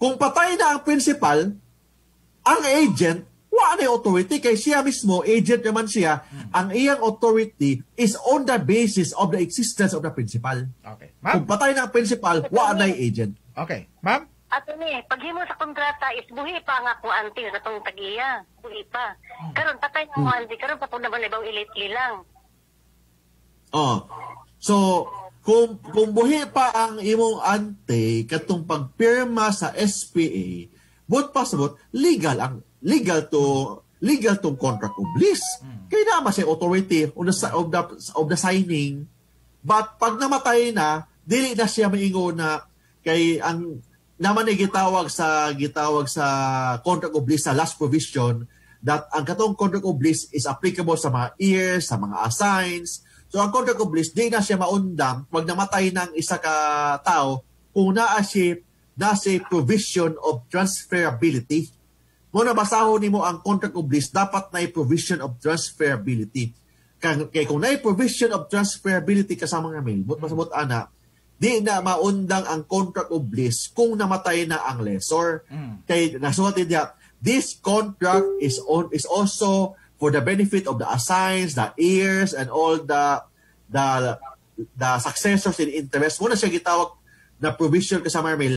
kung patay na ang principal, ang agent, wala na authority kay siya mismo, agent naman siya, ang iyang authority is on the basis of the existence of the principal. Okay. Ma'am? Kung patay na ang principal, wala na agent. Okay. Ma'am? Atty, paghimo sa kontrata is buhi pa nga kung anti sa tong tagiya. Buhi pa. Karon patay na mo anti, karon pa po naman ibaw ilit lang. Oh. So, kung buhi pa ang imong ante katong pagpirma sa SPA, but pasabot legal tong contract of lease. Kaya naman siya authority of the signing. But pag namatay na, dili na siya maingon na kay ang naman ay gitawag sa contract of lease sa last provision that ang katong contract of lease is applicable sa mga years, sa mga assigns. So ang contract of lease, di na siya maundang pag namatay ng isa ka tao kung naa siya provision of transferability. Kung nabasahon nimo ang contract of lease, dapat na provision of transferability. Kaya kung na provision of transferability kasama nga mail, masabot ana, di na maundang ang contract of lease kung namatay na ang lessor. Kaya nasulat niya, this contract is also for the benefit of the assigns, the heirs, and all the successors in interest. Muna siya gitawag na provision kasama mail